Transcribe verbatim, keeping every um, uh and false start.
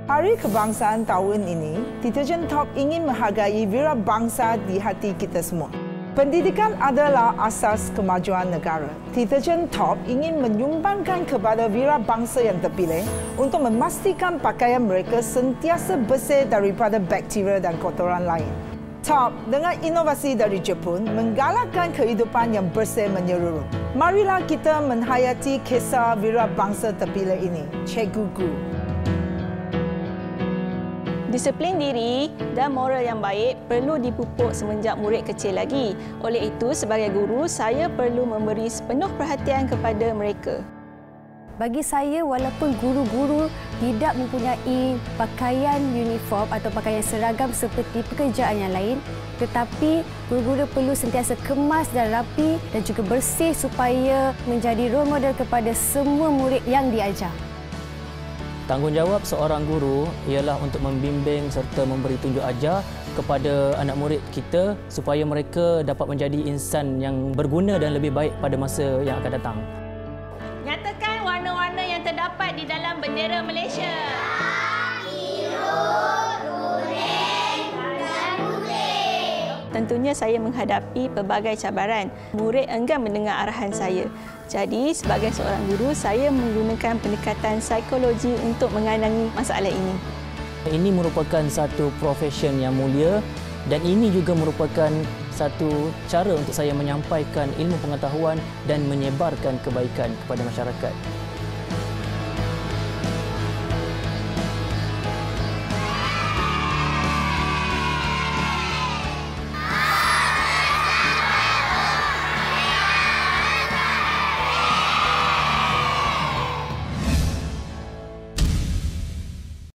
Hari Kebangsaan tahun ini, Deterjen Top ingin menghargai wirabangsa di hati kita semua. Pendidikan adalah asas kemajuan negara. Deterjen Top ingin menyumbangkan kepada wirabangsa yang terpilih untuk memastikan pakaian mereka sentiasa bersih daripada bakteria dan kotoran lain. Top dengan inovasi dari Jepun menggalakkan kehidupan yang bersih menyeluruh. Marilah kita menghayati kisah wirabangsa terpilih ini, Cikgu Gu. Disiplin diri dan moral yang baik perlu dipupuk semenjak murid kecil lagi. Oleh itu, sebagai guru, saya perlu memberi sepenuh perhatian kepada mereka. Bagi saya, walaupun guru-guru tidak mempunyai pakaian uniform atau pakaian seragam seperti pekerjaan yang lain, tetapi guru-guru perlu sentiasa kemas dan rapi dan juga bersih supaya menjadi role model kepada semua murid yang diajar. Tanggungjawab seorang guru ialah untuk membimbing serta memberi tunjuk ajar kepada anak murid kita supaya mereka dapat menjadi insan yang berguna dan lebih baik pada masa yang akan datang. Nyatakan warna-warna yang terdapat di dalam bendera Malaysia. Biru, kuning dan putih. Tentunya saya menghadapi pelbagai cabaran. Murid enggan mendengar arahan saya. Jadi, sebagai seorang guru, saya menggunakan pendekatan psikologi untuk mengenangi masalah ini. Ini merupakan satu profession yang mulia dan ini juga merupakan satu cara untuk saya menyampaikan ilmu pengetahuan dan menyebarkan kebaikan kepada masyarakat.